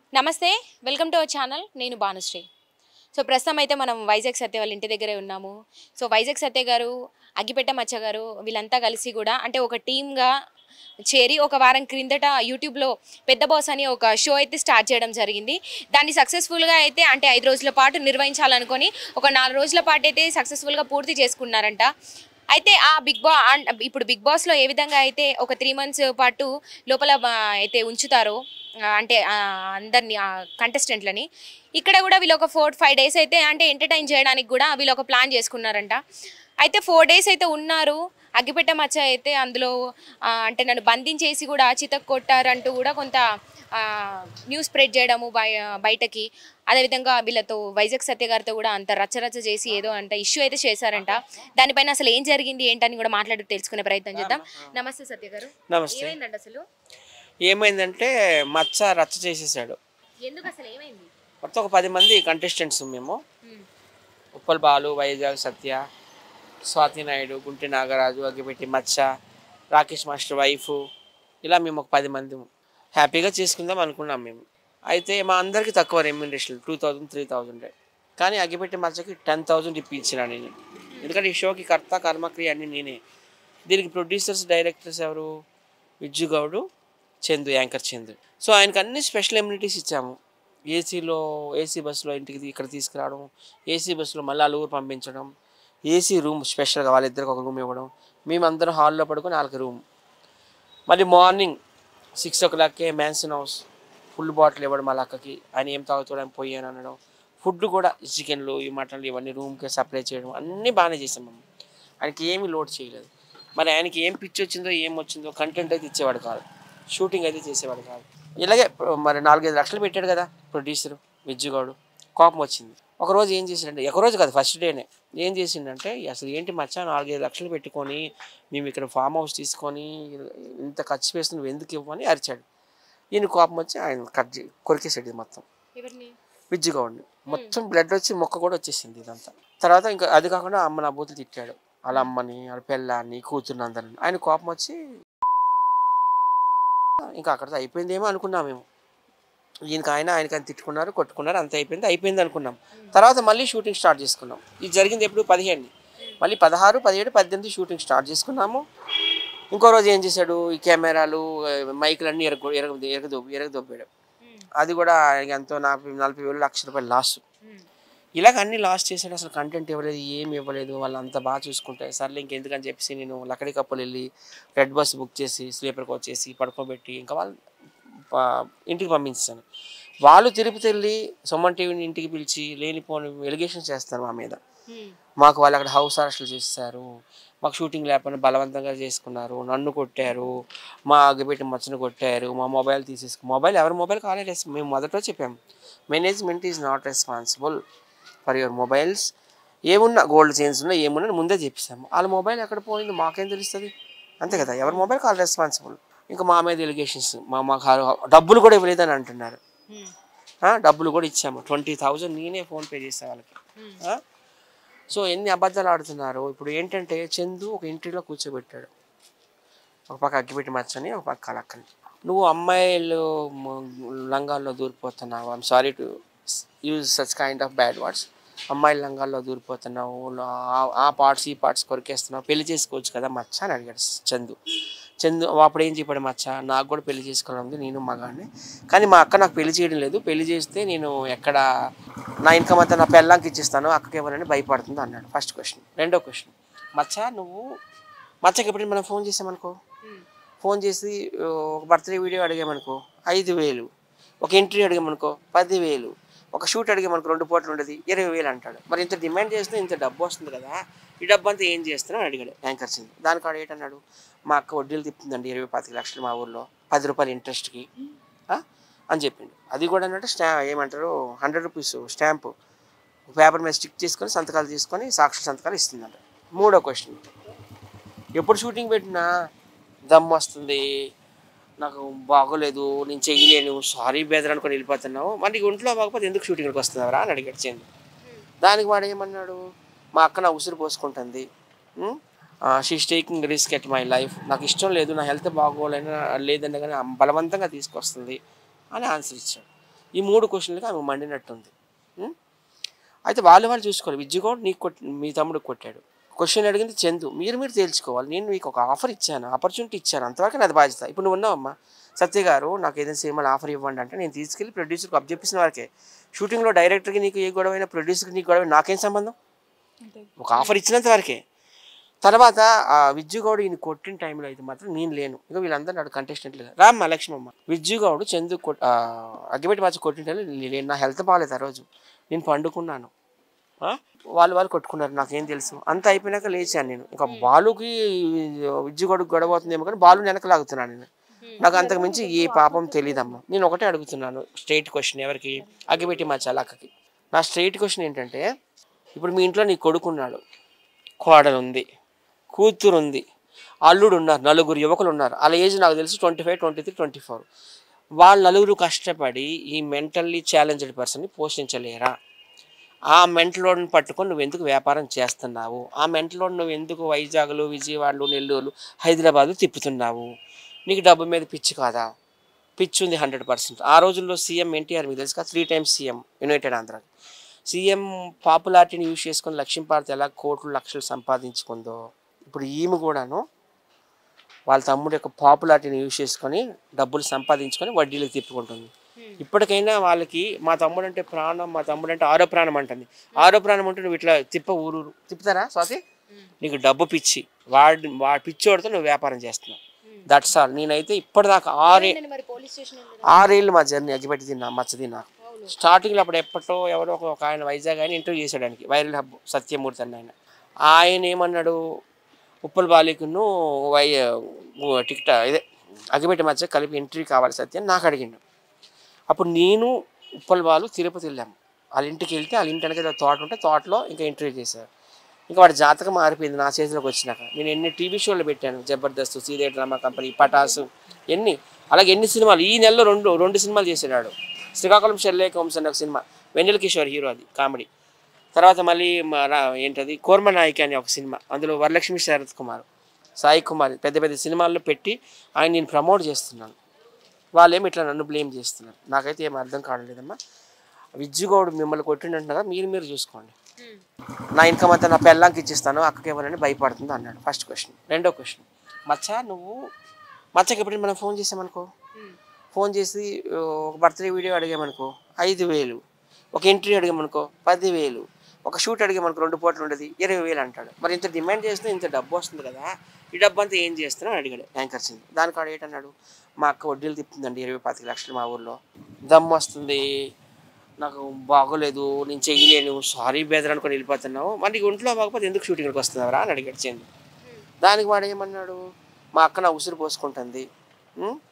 నమస్తే welcome to our channel నేను Bhanusri. So ప్రస్తుతం అయితే మనం వైజాగ్ సత్య వాళ్ళ ఇంటి దగ్గరే ఉన్నాము. సో వైజాగ్ సత్య గారు, అగ్గిపెట్టె మచ్చ గారు వీళ్ళంతా కలిసి కూడా అంటే ఒక టీమ్గా చేరి ఒక వారం క్రిందట యూట్యూబ్లో పెద్ద బాస్ అని ఒక షో అయితే స్టార్ట్ చేయడం జరిగింది. దాన్ని సక్సెస్ఫుల్గా అయితే అంటే 5 రోజుల పాటు నిర్వహించాలనుకొని ఒక 4 రోజుల పాటు అయితే సక్సెస్ఫుల్గా పూర్తి చేసుకున్నారంట. అయితే ఆ ఇప్పుడు బిగ్ బాస్లో ఏ విధంగా అయితే ఒక 3 మంత్స్ పాటు లోపల అయితే ఉంచుతారో అంటే అందరిని కంటెస్టెంట్లని ఇక్కడ కూడా వీళ్ళు ఒక 4-5 డేస్ అయితే అంటే ఎంటర్టైన్ చేయడానికి కూడా వీళ్ళు ఒక ప్లాన్ చేసుకున్నారంట. అయితే 4 డేస్ అయితే ఉన్నారు. అగ్గిపెట్టె మచ్చ అయితే అందులో అంటే నన్ను బంధించేసి కూడా చితక్ కొట్టారంటూ కూడా కొంత న్యూస్ స్ప్రెడ్ చేయడము బయటకి. అదేవిధంగా వీళ్ళతో వైజాగ్ సత్య గారితో కూడా అంత రచ్చరచ్చ చేసి ఏదో అంట ఇష్యూ అయితే చేశారంట. దానిపైన అసలు ఏం జరిగింది ఏంటని కూడా మాట్లాడి తెలుసుకునే ప్రయత్నం చేద్దాం. నమస్తే సత్య గారు. నమస్తే. ఏమైందండి అసలు? ఏమైందంటే మచ్చ రచ్చ చేసేసాడు. ఎందుకు అసలు ఏమైంది? మొత్తం ఒక 10 మంది కంటెస్టెంట్స్ మేము. ఉప్పల్ బాలు, వైజాగ్ సత్య, స్వాతి నాయుడు, గుంటి నాగరాజు, అగ్గిపెట్టి మచ్చ, రాకేష్ మాస్టర్ వైఫ్, ఇలా మేము ఒక 10 మంది హ్యాపీగా చేసుకుందాం అనుకున్నాం మేము. అయితే మా అందరికీ తక్కువ రెమ్యూనరేషన్ 2000, 3000. కానీ అగ్గిపెట్టి మచ్చకి 10,000 ఇప్పించిన నేను. ఎందుకంటే ఈ షోకి కర్త కర్మక్రియ అన్నీ నేనే. దీనికి ప్రొడ్యూసర్స్ డైరెక్టర్స్ ఎవరు? విజ్జు గౌడు, చందు, యాంకర్ చందు. సో ఆయనకు అన్ని స్పెషల్ ఎమ్యూనిటీస్ ఇచ్చాము. ఏసీ బస్సులో ఇంటికి ఇక్కడ తీసుకురావడం, ఏసీ బస్సులో మళ్ళీ ఊరు పంపించడం, ఏసీ రూమ్ స్పెషల్గా వాళ్ళిద్దరికి ఒక రూమ్ ఇవ్వడం, మేమందరం హాల్లో పడుకొని వాళ్ళకి రూమ్. మళ్ళీ మార్నింగ్ 6 o'clockకే మ్యాన్సన్ హౌస్ ఫుల్ బాటిల్ ఇవ్వడం వాళ్ళ అక్కకి. ఆయన ఏం తాగుతాడని పోయాను అనడం. ఫుడ్ కూడా చికెన్లు, ఈ మటన్లు ఇవన్నీ రూమ్కి సప్లై చేయడం అన్నీ బాగానే చేసాం మేము. ఆయనకి ఏమీ లోడ్ చేయలేదు. మరి ఆయనకి ఏం పిచ్చి వచ్చిందో ఏం వచ్చిందో కంటెంట్ అయితే ఇచ్చేవాడు కాదు, షూటింగ్ అయితే చేసేవాడు కాదు. ఇలాగే మరి 4-5 లక్షలు పెట్టాడు కదా ప్రొడ్యూసరు విజ్జుగౌడు. కోపం వచ్చింది. ఒకరోజు ఏం చేసిండంటే, ఒకరోజు కాదు ఫస్ట్ డేనే ఏం చేసిండంటే, అసలు ఏంటి మచ్చా 4-5 లక్షలు పెట్టుకొని మేము ఇక్కడ ఫామ్ హౌస్ తీసుకొని ఇంత ఖర్చు వేసి నువ్వు ఎందుకు ఇవ్వని అరిచాడు. ఈయన కోపం వచ్చి ఆయన కొరికేసాడు మొత్తం విజ్జుగౌడిని. మొత్తం బ్లడ్ వచ్చి మొక్క కూడా వచ్చేసింది ఇదంతా. తర్వాత ఇంకా అది కాకుండా అమ్మ నా బూతులు తిట్టాడు. వాళ్ళ అమ్మని, వాళ్ళ పిల్లాన్ని, కూతుర్ని అందరిని. ఆయన కోపం వచ్చి ఇంకా అక్కడితో అయిపోయిందేమో అనుకున్నాం మేము. ఆయనకని తిట్టుకున్నారు, కొట్టుకున్నారు, అంత అయిపోయింది అనుకున్నాం. తర్వాత మళ్ళీ షూటింగ్ స్టార్ట్ చేసుకున్నాం. ఇది జరిగింది ఎప్పుడు 15, మళ్ళీ 16, 17, 18 షూటింగ్ స్టార్ట్ చేసుకున్నాము. ఇంకో రోజు ఏం చేశాడు, ఈ కెమెరాలు మైకులు అన్నీ ఎరగదొబ్బాడు. అది కూడా ఎంతో 40,000 లక్ష రూపాయలు లాస్. ఇలాగ అన్నీ లాస్ చేశాడు. అసలు కంటెంట్ ఇవ్వలేదు, ఏమి ఇవ్వలేదు. వాళ్ళు అంత బాగా చూసుకుంటే సర్లే ఇంకెందుకని చెప్పేసి నేను లక్కడి కప్పులు వెళ్ళి రెడ్ బస్ బుక్ చేసి స్లీపర్ కోచ్ చేసి పడుకోబెట్టి ఇంకా వాళ్ళు ఇంటికి పంపించాను. వాళ్ళు తిరుపతి వెళ్ళి సుమన్ టీవీని ఇంటికి పిలిచి లేనిపోని ఎలిగేషన్స్ చేస్తారు మా మీద. మాకు వాళ్ళు అక్కడ హౌస్ అరెస్టులు చేస్తారు, మాకు షూటింగ్ లేకపోయినా బలవంతంగా చేసుకున్నారు, నన్ను కొట్టారు, మా అగ్గిపెట్టి మచ్చను కొట్టారు, మా మొబైల్ మొబైల్ ఎవరి మొబైల్ కాలేదు. మేము మొదట చెప్పాము, management is not responsible for your mobiles. ఏమున్నా గోల్డ్ చైన్స్ ఉన్నా ఏమున్నా ముందే చెప్పేసాము. వాళ్ళ మొబైల్ ఎక్కడ పోయింది మాకేం తెలుస్తుంది, అంతే కదా. ఎవరి మొబైల్ కాల్ రెస్పాన్సిబుల్. ఇంకా మా మీద ఎలిగేషన్స్, మాకు డబ్బులు కూడా ఇవ్వలేదని అంటున్నారు. డబ్బులు కూడా ఇచ్చాము, 20,000 నేనే ఫోన్పే చేసే వాళ్ళకి. సో ఎన్ని అబద్ధాలు ఆడుతున్నారు. ఇప్పుడు ఏంటంటే చందు ఒక ఇంటర్వ్యూలో కూర్చోబెట్టాడు, ఒక పక్క అగ్గిపెట్టి మచ్చని, ఒక పక్క లక్కని. నువ్వు అమ్మాయిలు లంగాల్లో దూరిపోతున్నావు, I'm sorry to use such kind of bad words. అమ్మాయిల లంగాల్లో దూరిపోతున్నావు, ఆ పార్ట్స్ ఈ పార్ట్స్ కొరికేస్తున్నావు, పెళ్లి చేసుకోవచ్చు కదా మచ్చ అని అడిగాడు చందు. అప్పుడు ఏం చెప్పాడు మచ్చ, నాకు కూడా పెళ్లి చేసుకోవాలి ఉంది, నేను మగాడిని, కానీ మా అక్క నాకు పెళ్లి చేయడం లేదు, పెళ్లి చేస్తే నేను ఎక్కడ నా ఇన్కమ్ అంతా నా పెళ్ళాంకి ఇచ్చిస్తాను, అక్కకి ఎవరని భయపడుతుంది అన్నాడు. First question. రెండో క్వశ్చన్, మచ్చకి ఎప్పుడైనా మనం ఫోన్ చేసామనుకో, ఫోన్ చేసి ఒక బర్త్డే వీడియో అడిగామనుకో 5,000, ఒక ఇంటర్వ్యూ అడిగామనుకో 10,000, ఒక షూట్ అడిగామనుకో 2 పూటలు ఉండదు 20,000 అంటాడు. మరి ఇంత డిమాండ్ చేస్తే ఇంత డబ్బు వస్తుంది కదా, ఈ డబ్బు అంతా ఏం చేస్తున్నావు అని అడిగాడు యాంకర్ సింగ్. దానికి వాడు ఏంటన్నాడు, మా అక్క వడ్డీలు తిప్పుతుందండి 20-25 లక్షలు మా ఊర్లో, 10 రూపాయలు ఇంట్రెస్ట్కి అని చెప్పిండు. అది కూడా అంటే ఏమంటారు 100 రూపీస్ స్టాంపు పేపర్ మీద స్టిక్ చేసుకొని సంతకాలు తీసుకొని సాక్షి సంతకాలు ఇస్తుందంట. మూడో క్వశ్చన్, ఎప్పుడు షూటింగ్ పెట్టినా దమ్ వస్తుంది, నాకు బాగోలేదు, నేను చెయ్యలేను, సారీ బెదర్ అనుకొని వెళ్ళిపోతున్నావు, మరి ఒంట్లో బాగోపోతే ఎందుకు షూటింగ్కి వస్తున్నావురా అని అడిగాడు చందు. దానికి వాడు ఏమన్నాడు, మా అక్క నా ఉసురు పోసుకుంటుంది, she's taking risk at my life, నాకు ఇష్టం లేదు, నా హెల్త్ బాగోలేని లేదంటే కానీ బలవంతంగా తీసుకొస్తుంది అని ఆన్సర్ ఇచ్చాడు. ఈ 3 క్వశ్చన్లకి ఆమె మండినట్టుంది. ఉం? అయితే వాళ్ళు చూసుకోవాలి. విజ్జుగౌడ్ నీకు మీ తమ్ముడికి కొట్టాడు. క్వశ్చన్ అడిగింది చందు. మీరు తేల్చుకోవాలి. నేను మీకు ఒక ఆఫర్ ఇచ్చాను, ఆపర్చునిటీ ఇచ్చాను, అంతవరకు నాది బాధ్యత. ఇప్పుడు నువ్వు ఉన్నావమ్మా, సత్య గారు నాకు ఏదైనా సినిమాలో ఆఫర్ ఇవ్వండి అంటే నేను తీసుకెళ్ళి ప్రొడ్యూసర్కి అబ్జెప్షన్ వరకే. షూటింగ్లో డైరెక్టర్కి నీకు ఏ గొడవైనా, ప్రొడ్యూసర్కి నీకు గొడవ, నాకేం సంబంధం? ఒక ఆఫర్ ఇచ్చినంత వరకే. తర్వాత ఆ విజ్జుగౌడ్ ఈయన కొట్టిన టైంలో అయితే మాత్రం నేను లేను. ఇక వీళ్ళందరూ నాడు కంటెస్టెంట్లుగా రామ్మ లక్ష్మమ్మ. విజ్జుగౌడ్ చందు అగ్గిపెట్టి మధ్య కొట్టిన టైంలో నేను, నా హెల్త్ బాగాలేదు ఆ రోజు, నేను పండుకున్నాను. వాళ్ళు కొట్టుకున్నారు, నాకేం తెలుసు. అంత అయిపోయినాక లేచాను నేను. ఇంకా బాలుకి విజ్జుగౌడ్కి గొడవ అవుతుందేమో కానీ బాలు వెనకలాగుతున్నాను నేను. నాకు అంతకు మించి ఏ పాపం తెలియదమ్మా. నేను ఒకటే అడుగుతున్నాను స్ట్రైట్ క్వశ్చన్, ఎవరికి? అగ్గిపెట్టి మా చలక్కకి. నా స్ట్రైట్ క్వశ్చన్ ఏంటంటే, ఇప్పుడు మీ ఇంట్లో నీ కొడుకున్నాడు, కోడలు ఉంది, కూతురు ఉంది, అల్లుడు ఉన్నారు, 4 యువకులు ఉన్నారు. వాళ్ళ ఏజ్ నాకు తెలిసి 25, 23, 24. వాళ్ళ నలుగురు కష్టపడి ఈ మెంటల్లీ ఛాలెంజ్డ్ పర్సన్ని పోషించలేరా? ఆ మెంటలోడ్ని పట్టుకొని నువ్వు ఎందుకు వ్యాపారం చేస్తున్నావు? ఆ మెంటలోడ్ నువ్వు ఎందుకు వైజాగ్లు, విజయవాడలు, నెల్లూరు, హైదరాబాదు తిప్పుతున్నావు? నీకు డబ్బు మీద పిచ్చి కాదా? పిచ్చి ఉంది 100%. ఆ రోజుల్లో సీఎం ఎన్టీఆర్ మీకు తెలుసు కదా, 3 times సీఎం యునైటెడ్ ఆంధ్రాకి. సీఎం పాపులారిటీని యూజ్ చేసుకొని లక్ష్మీపార్వతి ఎలా కోట్లు లక్షలు సంపాదించుకుందో, ఇప్పుడు ఈమె కూడాను వాళ్ళ తమ్ముడు యొక్క పాపులారిటీని యూజ్ చేసుకొని డబ్బులు సంపాదించుకొని వడ్డీలకు తిప్పుకుంటుంది. ఇప్పటికైనా వాళ్ళకి మా తమ్ముడు అంటే ప్రాణం, మా తమ్ముడు అంటే ఆరో ప్రాణం అంటుంది. ఆరో ప్రాణం అంటే నువ్వు ఇట్లా ఊరు తిప్పుతారా స్వాతి? నీకు డబ్బు పిచ్చి, వాడి పిచ్చోడితో నువ్వు వ్యాపారం చేస్తున్నావు. That's all. నేనైతే ఇప్పటిదాకా 6 ఏళ్ళు మా జర్నీ అగ్గిపెట్టి మచ్చది నాకు. స్టార్టింగ్లో అప్పుడు ఎవరో ఒక ఆయన వైజాగ్ ఆయన ఇంటర్వ్యూ చేసేయడానికి, వైరల్ హబ్ సత్యమూర్తి అని ఆయన ఏమన్నాడు, ఉప్పల్ బాలికను ఇదే అగ్గిపెట్టి మధ్య కలిపి ఎంట్రీ కావాలి సత్యం నాకు అడిగిండు. అప్పుడు నేను ఉప్పల్ బాలు తిరుపతి వెళ్ళాము. వాళ్ళ ఇంటికి వెళ్తే వాళ్ళ ఇంటి వెనక తోట ఉంటే తోటలో ఇంకా ఇంటర్వ్యూ చేశారు. ఇంకా వాడి జాతకం మారిపోయింది నా చేతిలోకి వచ్చినాక. నేను ఎన్ని టీవీ షోలు పెట్టాను, జబర్దస్త్, సీదే డ్రామా కంపెనీ, పటాసు, అలాగే ఎన్ని సినిమాలు. ఈ నెలలో రెండు సినిమాలు చేసాడు. శ్రీకాకుళం షెల్లేక వంశ అనే ఒక సినిమా, వెన్నెల కిషోర్ హీరో, అది కామెడీ. తర్వాత మళ్ళీ ఏంటది కోర్మనాయిక అనే ఒక సినిమా, అందులో వరలక్ష్మి, శరత్ కుమార్, సాయి కుమార్, పెద్ద సినిమాల్లో పెట్టి ఆయన నేను ప్రమోట్ చేస్తున్నాను. వాళ్ళేమి ఇట్లా నన్ను బ్లేమ్ చేస్తున్నారు. నాకైతే ఏం అర్థం కావట్లేదమ్మా. విజ్జుగౌడ్ మిమ్మల్ని కొట్టిండంటున్నారా, మీరు చూసుకోండి. నా ఇన్కమ్ అంతా నా పెళ్ళాంకి ఇచ్చిస్తాను, అక్కకి ఎవరైనా భయపడుతుంది అన్నాడు. First question. రెండో క్వశ్చన్, మచ్చకి ఎప్పుడు మనం ఫోన్ చేసామనుకో, ఫోన్ చేసి ఒక బర్త్డే వీడియో అడిగామనుకో 5,000, ఒక ఎంట్రీ అడిగామనుకో 10,000, ఒక షూట్ అడిగామనుకో 2 పూటలు ఉండేది 20,000 అంటాడు. మరి ఇంత డిమాండ్ చేస్తే ఇంత డబ్బు వస్తుంది కదా, ఈ డబ్బు అంతా ఏం చేస్తున్నావు అని అడిగాడు యాంకర్ సింగ్. దానికి వాడు ఏంటన్నాడు, మా అక్క వడ్డీలు తిప్పుతుందండి 20-25 లక్షలు మా ఊర్లో, దమ్ము వస్తుంది, నాకు బాగోలేదు, నేను చెయ్యలేను, సారీ బెదర్ అనుకొని వెళ్ళిపోతున్నావు, మరి ఒంట్లో బాగోపోతే ఎందుకు షూటింగ్కి వస్తున్నావురా అని అడిగాడు చందు. దానికి వాడు ఏమన్నాడు, మా అక్క నా ఉసురు పోసుకుంటుంది,